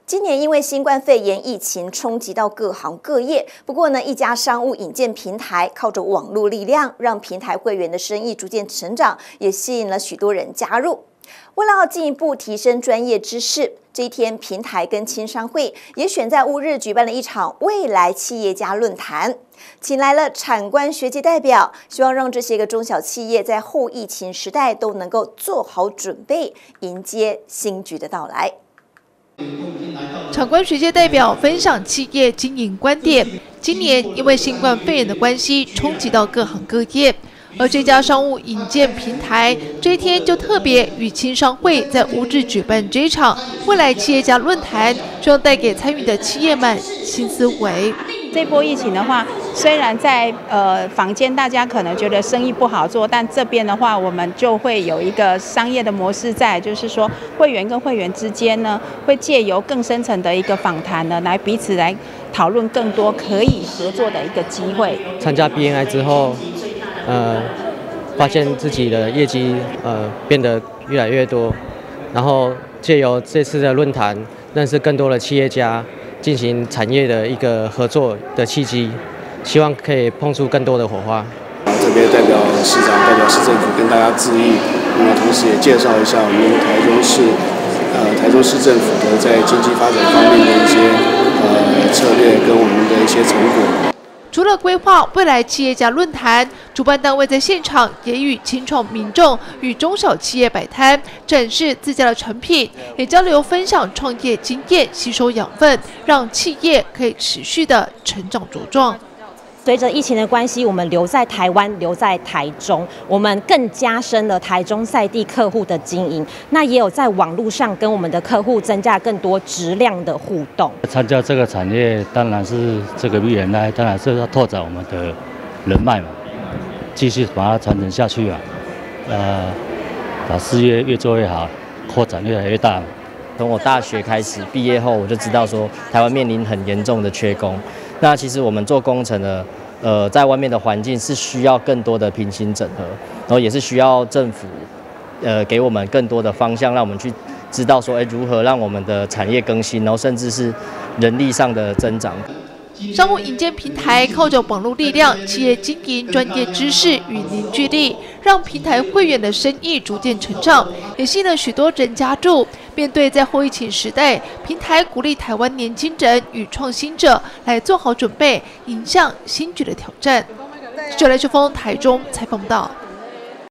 今年因为新冠肺炎疫情冲击到各行各业，不过呢，一家商务引荐平台靠着网络力量，让平台会员的生意逐渐成长，也吸引了许多人加入。为了要进一步提升专业知识，这一天平台跟青商会也选在乌日举办了一场未来企业家论坛，请来了产官学界代表，希望让这些个中小企业在后疫情时代都能够做好准备，迎接新局的到来。 产官学界代表分享企业经营观点。今年因为新冠肺炎的关系，冲击到各行各业。而这家商务引荐平台这一天就特别与青商会在乌日举办这场未来企业家论坛，希望带给参与的企业们新思维。 这波疫情的话，虽然在坊间大家可能觉得生意不好做，但这边的话，我们就会有一个商业的模式在，就是说会员跟会员之间呢，会借由更深层的一个访谈呢，来彼此来讨论更多可以合作的一个机会。 参加 BNI 之后，发现自己的业绩变得越来越多，然后借由这次的论坛，认识更多的企业家。进行产业的一个合作的契机，希望可以碰出更多的火花。 特别代表市长、代表市政府跟大家致意，那么同时也介绍一下我们台中市政府的在经济发展方面的一些策略跟我们的一些成果。 除了规划未来企业家论坛，主办单位在现场也与青创民众与中小企业摆摊，展示自家的产品，也交流分享创业经验，吸收养分，让企业可以持续的成长茁壮。 随着疫情的关系，我们留在台湾，留在台中，我们更加深了台中在地客户的经营。那也有在网络上跟我们的客户增加更多质量的互动。 参加这个产业，当然是这个BNI，当然是要拓展我们的人脉嘛，继续把它传承下去啊，把事业越做越好，扩展越来越大。 从我大学开始毕业后，我就知道说台湾面临很严重的缺工。那其实我们做工程的，在外面的环境是需要更多的平行整合，然后也是需要政府，给我们更多的方向，让我们去知道说，如何让我们的产业更新，然后甚至是人力上的增长。 商务引荐平台靠着网络力量、企业经营专业知识与凝聚力，让平台会员的生意逐渐成长，也吸引了许多人加入。面对在后疫情时代，平台鼓励台湾年轻人与创新者来做好准备，迎向新局的挑战。9来秋风台中采访报道。